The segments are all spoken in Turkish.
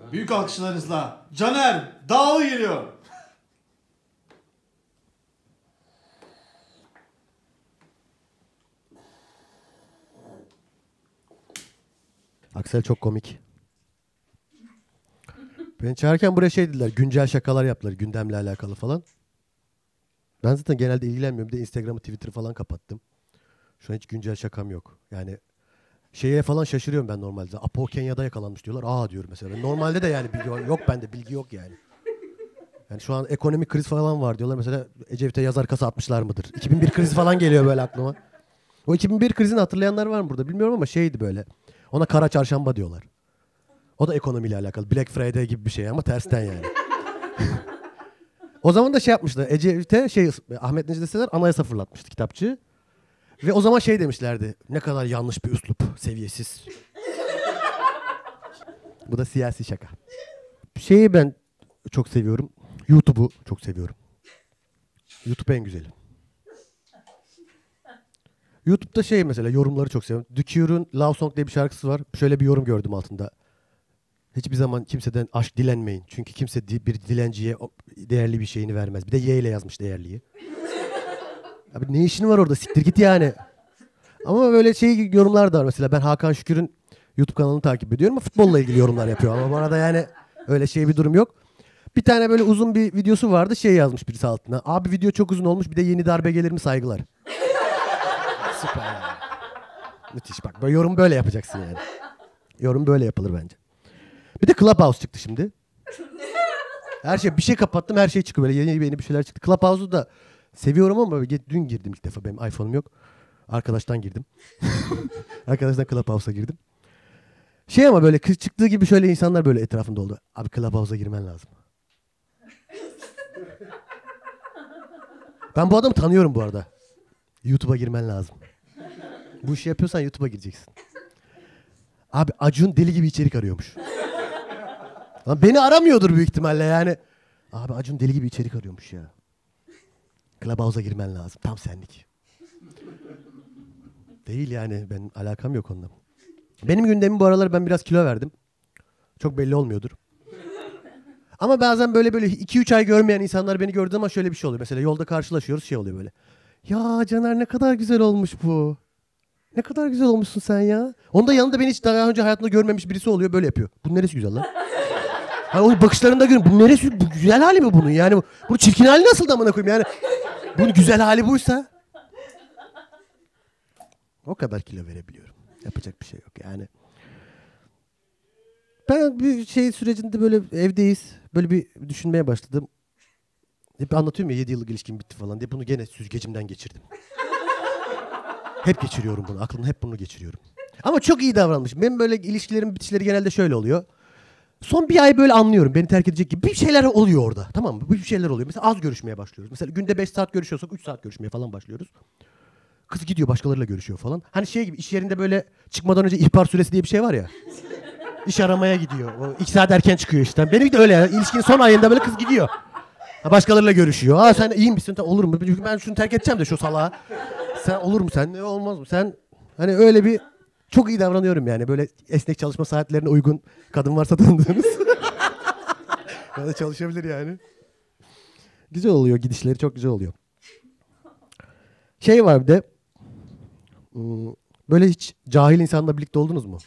Büyük alkışlarınızla Caner Dağlı geliyor. Aksel çok komik. Beni çağırırken buraya şey dediler, güncel şakalar yaptılar gündemle alakalı falan. Ben zaten genelde ilgilenmiyorum. Bir de Instagram'ı, Twitter'ı falan kapattım. Şu an hiç güncel şakam yok. Yani şeye falan şaşırıyorum ben normalde. Apo Kenya'da yakalanmış diyorlar. Aa diyorum mesela. Normalde de yani bilgi yok bende, bilgi yok yani. Yani şu an ekonomik kriz falan var diyorlar. Mesela Ecevit'e yazar kasa atmışlar mıdır? 2001 krizi falan geliyor böyle aklıma. O 2001 krizini hatırlayanlar var mı burada bilmiyorum ama şeydi böyle. Ona kara çarşamba diyorlar. O da ekonomiyle alakalı. Black Friday gibi bir şey ama tersten yani. O zaman da şey yapmışlar. Ecevit'e Ahmet Necdet Sezer anayasa fırlatmıştı kitapçı. Ve o zaman şey demişlerdi. Ne kadar yanlış bir üslup. Seviyesiz. Bu da siyasi şaka. Şeyi ben çok seviyorum. YouTube'u çok seviyorum. YouTube en güzeli. YouTube'da şey mesela yorumları çok seviyorum. The Cure'un Love Song diye bir şarkısı var. Şöyle bir yorum gördüm altında. Hiçbir zaman kimseden aşk dilenmeyin. Çünkü kimse bir dilenciye değerli bir şeyini vermez. Bir de Y ile yazmış değerliyi. Abi ne işin var orada? Siktir git yani. Ama böyle şey yorumlar da var. Mesela ben Hakan Şükür'ün YouTube kanalını takip ediyorum. Ama futbolla ilgili yorumlar yapıyor. Ama bana da yani öyle şey bir durum yok. Bir tane böyle uzun bir videosu vardı. Şey yazmış birisi altına. Abi video çok uzun olmuş. Bir de yeni darbe gelir mi saygılar. Süper yani. Müthiş bak. Böyle yorum böyle yapacaksın yani. Yorum böyle yapılır bence. Bir de Clubhouse çıktı şimdi. Her şey bir şey kapattım her şey çıkıyor böyle yeni bir şeyler çıktı. Clubhouse'u da seviyorum ama dün girdim ilk defa benim iPhone'um yok. Arkadaştan girdim. Arkadaştan Clubhouse'a girdim. Şey ama böyle kız çıktığı gibi şöyle insanlar böyle etrafında oldu. Abi Clubhouse'a girmen lazım. Ben bu adamı tanıyorum bu arada. YouTube'a girmen lazım. Bu işi yapıyorsan YouTube'a gireceksin. Abi Acun deli gibi içerik arıyormuş. Lan beni aramıyordur büyük ihtimalle yani. Abi Acun deli gibi içerik arıyormuş ya. Clubhouse'a girmen lazım. Tam senlik. Değil yani. Benim alakam yok onunla. Benim gündemim bu aralar ben biraz kilo verdim. Çok belli olmuyordur. Ama bazen böyle 2-3 ay görmeyen insanlar beni gördüğü zaman şöyle bir şey oluyor. Mesela yolda karşılaşıyoruz şey oluyor böyle. Ya Caner ne kadar güzel olmuş bu. Ne kadar güzel olmuşsun sen ya. Onun da yanında beni hiç daha önce hayatında görmemiş birisi oluyor böyle yapıyor. Bunun neresi güzel lan? Hani onun bakışlarında görün. Bu neresi? Bu güzel hali mi bunun? Yani bu çirkin hali nasıl da amına koyayım yani? Bunun güzel hali buysa. O kadar kilo verebiliyorum. Yapacak bir şey yok yani. Ben bir şey sürecinde böyle evdeyiz. Böyle bir düşünmeye başladım. Hep anlatıyorum ya 7 yıllık ilişkim bitti falan diye. Bunu gene süzgecimden geçirdim. Hep geçiriyorum bunu. Aklımda hep bunu geçiriyorum. Ama çok iyi davranmışım. Benim böyle ilişkilerin bitişleri genelde şöyle oluyor. Son bir ay böyle anlıyorum. Beni terk edecek gibi bir şeyler oluyor orada. Tamam mı? Bir şeyler oluyor. Mesela az görüşmeye başlıyoruz. Mesela günde 5 saat görüşüyorsak 3 saat görüşmeye falan başlıyoruz. Kız gidiyor başkalarıyla görüşüyor falan. Hani şey gibi iş yerinde böyle çıkmadan önce ihbar süresi diye bir şey var ya. İş aramaya gidiyor. O 2 saat erken çıkıyor işten. Benim de öyle yani. İlişkinin son ayında böyle kız gidiyor. Başkalarıyla görüşüyor. Aa sen iyi misin? Olur mu? Çünkü ben şunu terk edeceğim de şu salağa. Sen olur mu? Sen ne olmaz mı? Sen hani öyle bir çok iyi davranıyorum yani. Böyle esnek çalışma saatlerine uygun kadın varsa tanıdığınız. Böyle çalışabilir yani. Güzel oluyor. Gidişleri çok güzel oluyor. Şey var bir de. Böyle hiç cahil insanla birlikte oldunuz mu?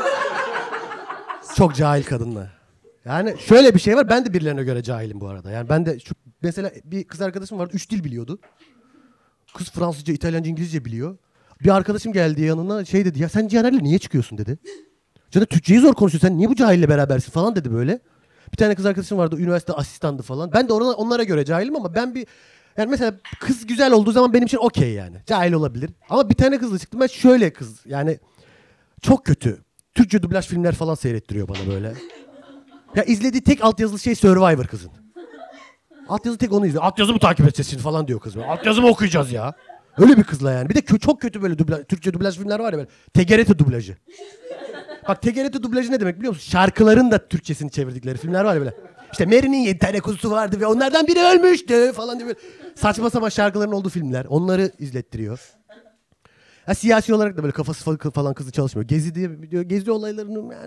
Çok cahil kadınla. Yani şöyle bir şey var. Ben de birilerine göre cahilim bu arada. Yani ben de mesela bir kız arkadaşım vardı. 3 dil biliyordu. Kız Fransızca, İtalyanca, İngilizce biliyor. Bir arkadaşım geldi yanına şey dedi. Ya sen Caner'le niye çıkıyorsun dedi. Caner Türkçeyi zor konuşuyor. Sen niye bu cahille berabersin falan dedi böyle. Bir tane kız arkadaşım vardı. Üniversite asistandı falan. Ben de onlara göre cahilim ama ben yani mesela kız güzel olduğu zaman benim için okey yani. Cahil olabilir. Ama bir tane kızla çıktım ben şöyle kız. Yani çok kötü. Türkçe dublaj filmler falan seyrettiriyor bana böyle. Ya izlediği tek altyazılı şey Survivor kızın. Altyazı tek onu izliyor. Altyazı mı takip edeceğiz şimdi falan diyor kız. Altyazı mı okuyacağız ya? Öyle bir kızla yani. Bir de çok kötü böyle Türkçe dublaj filmler var ya böyle. TGRT dublajı. Bak TGRT dublajı ne demek biliyor musun? Şarkıların da Türkçesini çevirdikleri filmler var ya böyle. İşte Mary'nin 7 tane kuzusu vardı ve onlardan biri ölmüştü falan diye böyle. Saçma sapan şarkıların olduğu filmler. Onları izlettiriyor. Ha, siyasi olarak da böyle kafası falan kızı çalışmıyor. Gezi diye Gezi olaylarını yani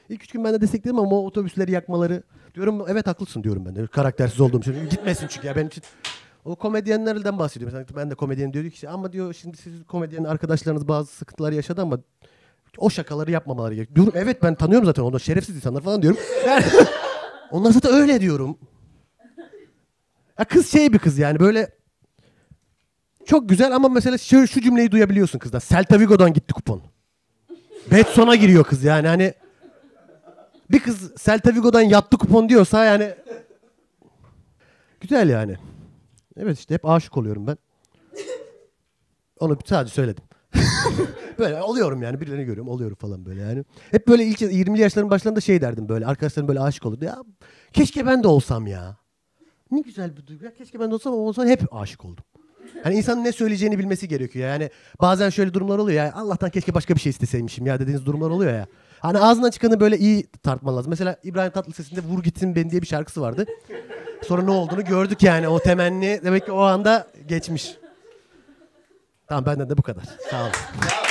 İlk 3 gün ben de destekledim ama o otobüsleri yakmaları diyorum evet haklısın diyorum ben de. Karaktersiz olduğum için. Gitmesin çünkü ya benim için. O komedyenlerden bahsediyor. Mesela ben de komedyen diyor ki ama diyor şimdi siz komedyen arkadaşlarınız bazı sıkıntılar yaşadı ama o şakaları yapmamaları gerekiyor. Diyorum evet ben tanıyorum zaten onu şerefsiz insanlar falan diyorum. Yani, onlar zaten öyle diyorum. Ya kız bir kız yani böyle çok güzel ama mesela şu cümleyi duyabiliyorsun kızdan. Celta Vigo'dan gitti kupon. Betson'a giriyor kız yani hani bir kız Celta Vigo'dan yattı kupon diyorsa yani güzel yani. Evet işte hep aşık oluyorum ben. Onu sadece söyledim. Böyle oluyorum yani birilerini görüyorum oluyorum falan böyle yani. Hep böyle ilk 20'li yaşların başlarında derdim böyle arkadaşlarım böyle aşık olurdu. Ya keşke ben de olsam ya. Ne güzel bir duygu ya keşke ben de olsam ama o zaman hep aşık oldum. Hani insanın ne söyleyeceğini bilmesi gerekiyor yani. Bazen şöyle durumlar oluyor ya Allah'tan keşke başka bir şey isteseymişim ya dediğiniz durumlar oluyor ya. Hani ağzından çıkanı böyle iyi tartman lazım. Mesela İbrahim Tatlıses'in de Vur Gitsin Beni diye bir şarkısı vardı. Sonra ne olduğunu gördük yani o temenni demek ki o anda geçmiş. Tamam benden de bu kadar. Sağ olun.